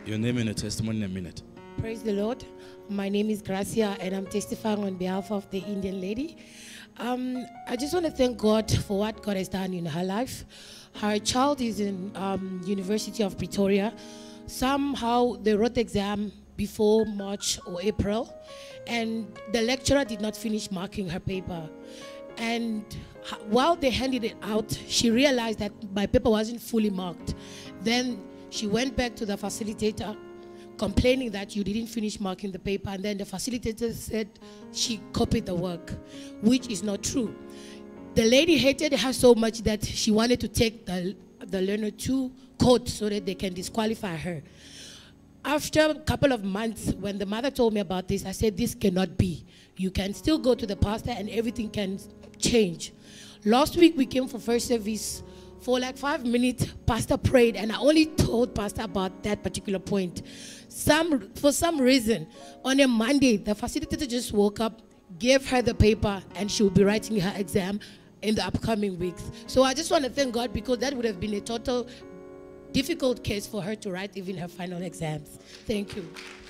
Your name and your testimony in a minute. Praise the Lord. My name is Gracia, and I'm testifying on behalf of the Indian lady. I just want to thank God for what God has done in her life. Her child is in University of Pretoria. Somehow they wrote the exam before March or April, and the lecturer did not finish marking her paper. And while they handed it out, she realized that my paper wasn't fully marked. Then she went back to the facilitator, complaining that you didn't finish marking the paper, and then the facilitator said she copied the work, which is not true. The lady hated her so much that she wanted to take the learner to court so that they can disqualify her. After a couple of months, when the mother told me about this, I said, this cannot be. You can still go to the pastor and everything can change. Last week we came for first service. For like 5 minutes, pastor prayed, and I only told pastor about that particular point. For some reason, on a Monday, the facilitator just woke up, gave her the paper, and she will be writing her exam in the upcoming weeks. So I just want to thank God, because that would have been a total difficult case for her to write even her final exams. Thank you.